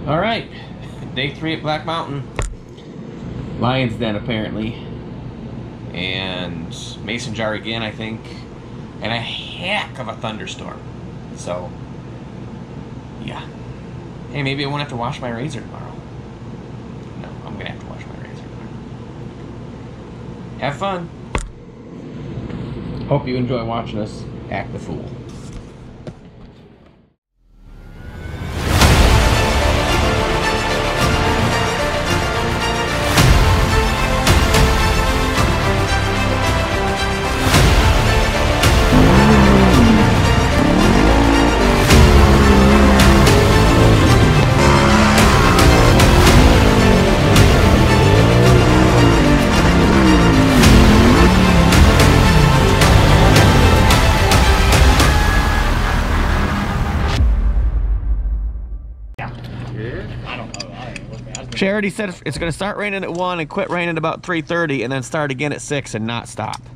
All right, day 3 at Black Mountain. Lion's Den apparently, and Mason Jar again, I think, and a heck of a thunderstorm. So, yeah. Hey, maybe I won't have to wash my razor tomorrow. No, I'm gonna have to wash my razor tomorrow. Have fun. Hope you enjoy watching us act the fool. Charity said it's going to start raining at 1 and quit raining at about 3:30 and then start again at 6 and not stop. No,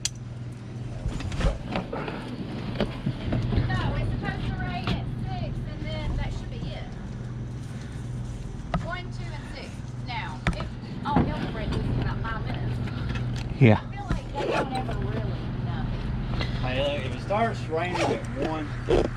it's supposed to rain at 6 and then that should be it. 1, 2, and 6. Now, it'll break loose in about 5 minutes. Yeah. I feel like they don't ever really know. Hey, look, if it starts raining at 1,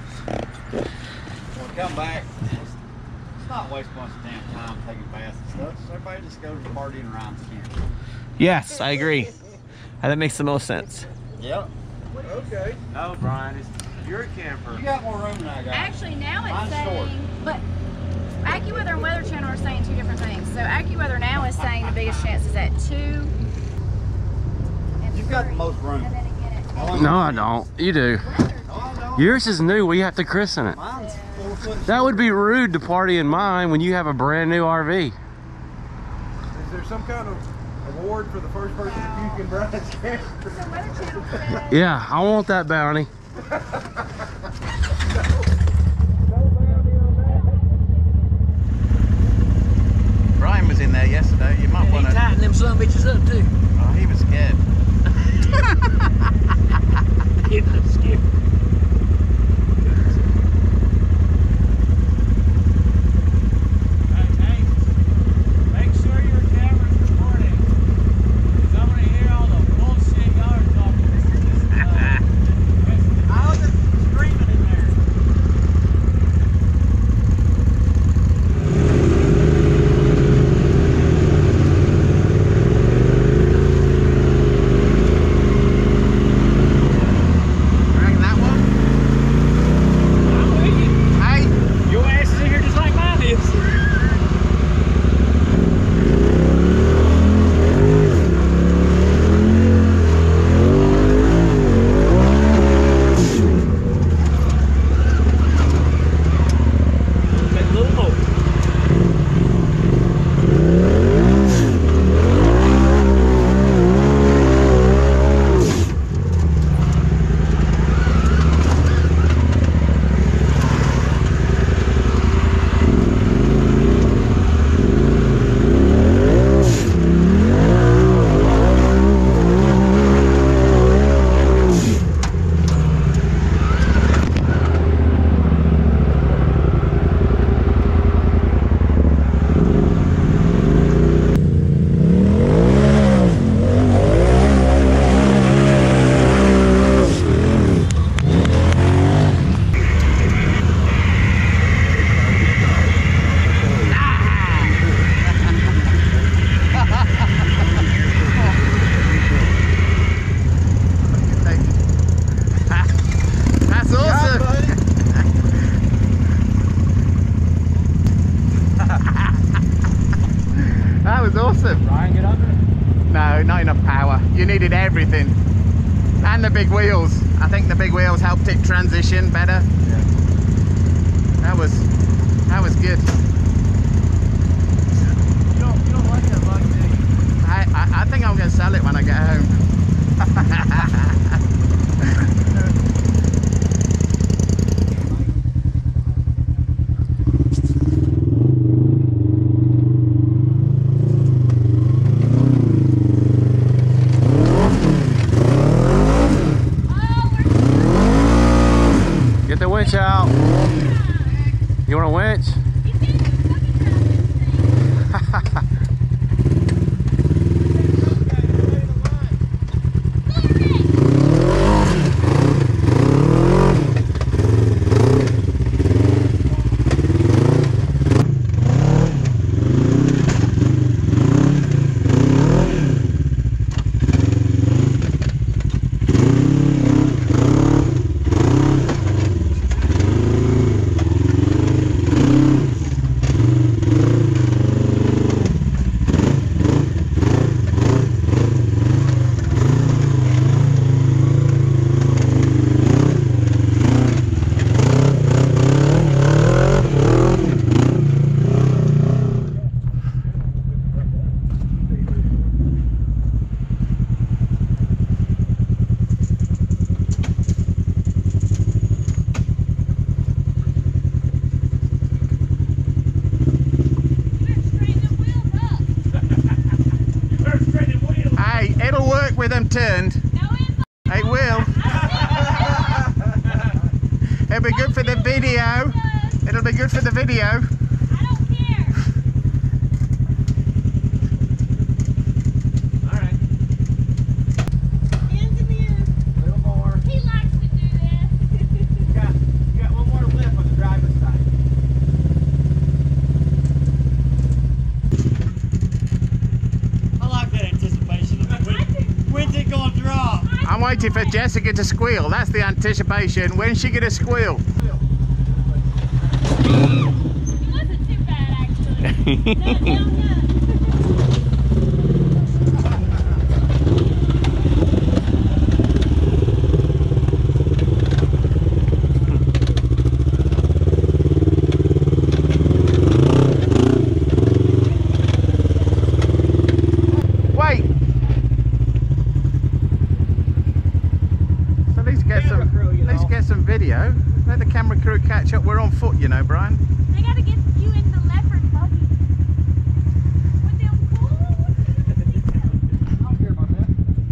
we'll come back. It's not wasting much damn time taking baths and stuff. So everybody just goes partying around the camp. Yes, I agree. That makes the most sense. Yep. Okay. No, Brian, you're a camper. You got more room than I got. Actually, now it's Mine's saying, short. but AccuWeather and Weather Channel are saying 2 different things. So AccuWeather now is saying the biggest chance is at 2 and You've got the 3, most room. and then again at No, I don't. You do. Yours is new. We have to christen it. Mine's 4 foot. That would be rude to party in mine when you have a brand new RV. Is there some kind of award for the first person to puke in Brian's camper? So Weather Channel says, Yeah, I want that bounty. Brian was in there yesterday. You might want to. Tighten them some bitches up too. Oh, he was scared. He was scared. Make sure your camera's recording. 'Cause I want to hear all the bullshit y'all are talking. I was just screaming in there. Reckon that one? Hey, Your ass is in here just like mine is. That little more. that's awesome. That was awesome. Brian, get under it. No, not enough power. You needed everything. And the big wheels. I think the big wheels helped it transition better. Yeah. That was good. You don't like that bug, do you? I think I'm going to sell it when I get home. Get the winch out. You want a winch? He's getting the fucking with them turned. It will. It'll be good for the video. It'll be good for the video. I'm waiting for Jessica to squeal. That's the anticipation. When's she gonna squeal? It wasn't too bad, actually. Wait. So let's get some video. Let the camera crew catch up. We're on foot, you know, Brian. They gotta get you in the leopard buggy. What them cool? I don't care about that.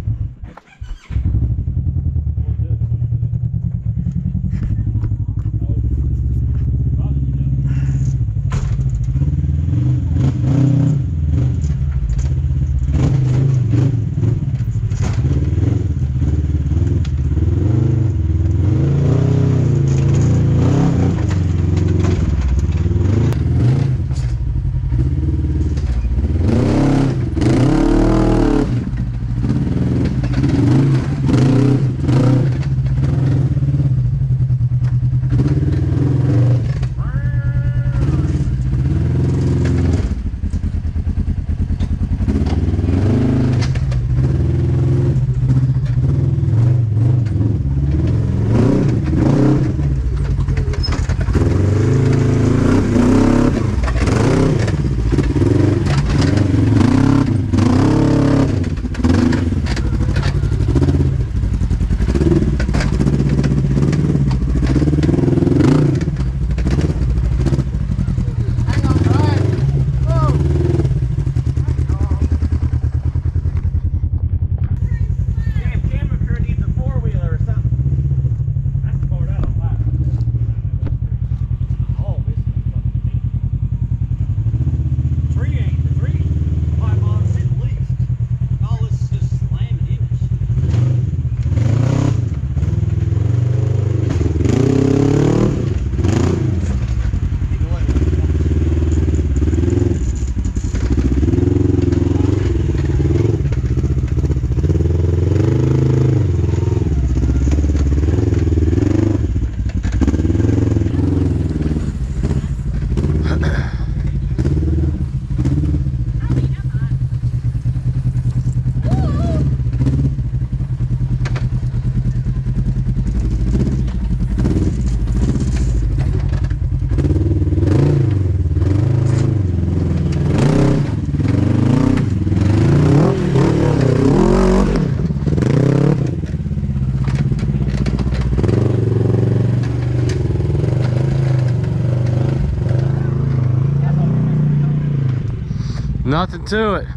Nothing to it.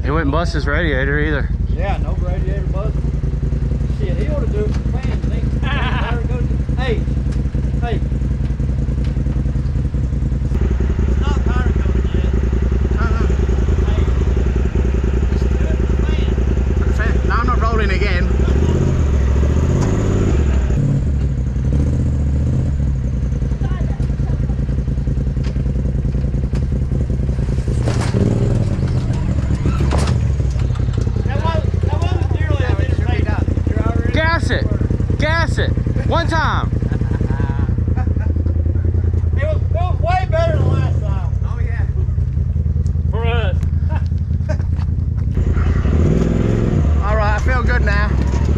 He wouldn't bust his radiator either. Yeah, no radiator bust. Shit, he ought to do it for fans. Hey, hey. It's not powder coated yet. Hey, just do it for fans. No, I'm not rolling again. Gas it! One time! It was way better than last time. Oh yeah. For us. Alright, I feel good now.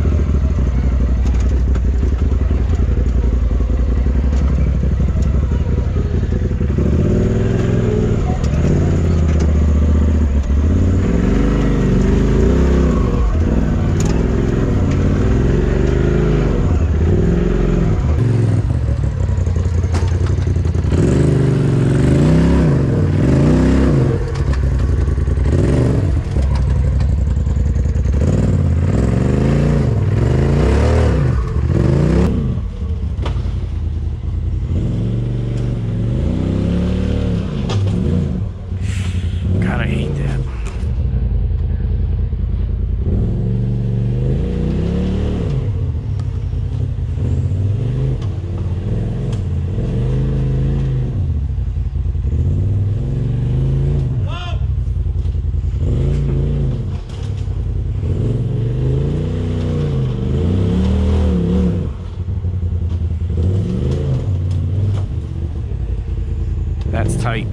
That's tight.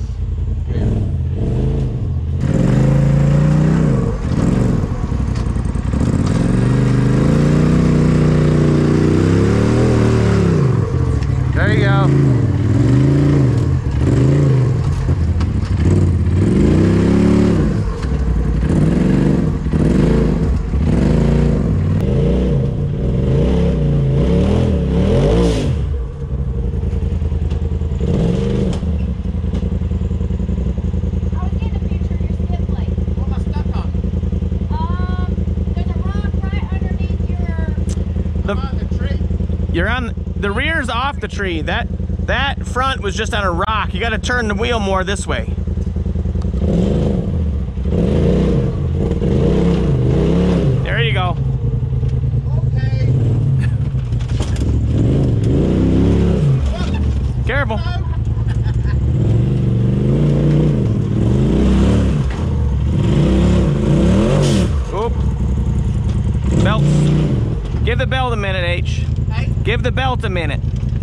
There you go. You're on the rear's off the tree. That front was just on a rock. You got to turn the wheel more this way. There you go. Okay. Careful. Oop. Belts. Give the belt a minute, H. Give the belt a minute.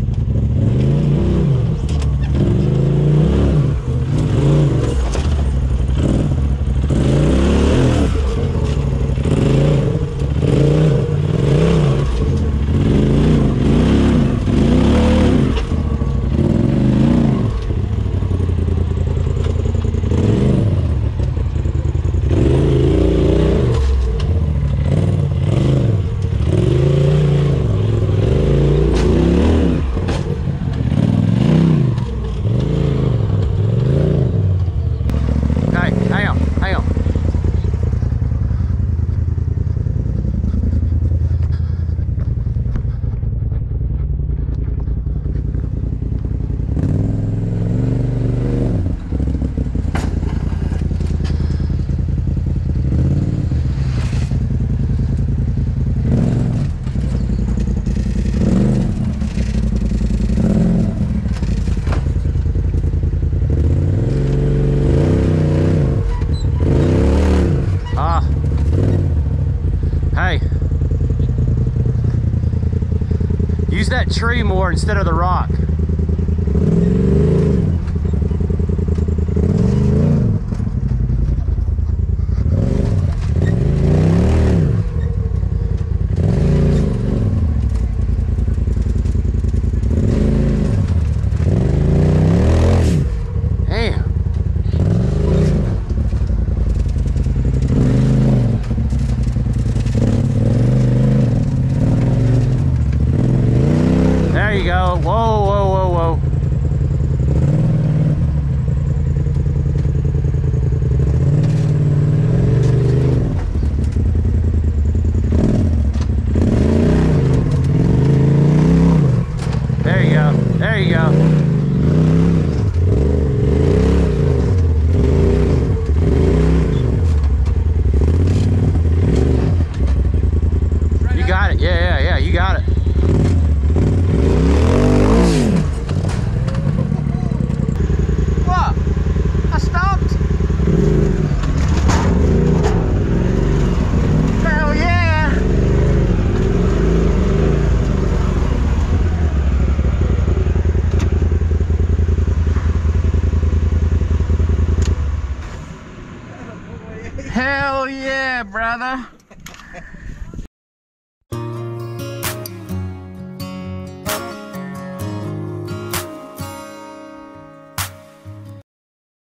Use that tree more instead of the rock. Whoa, whoa, whoa, whoa. There you go. There you go. You got it. Yeah, you got it. What? I stopped? Hell yeah! Hell yeah, brother!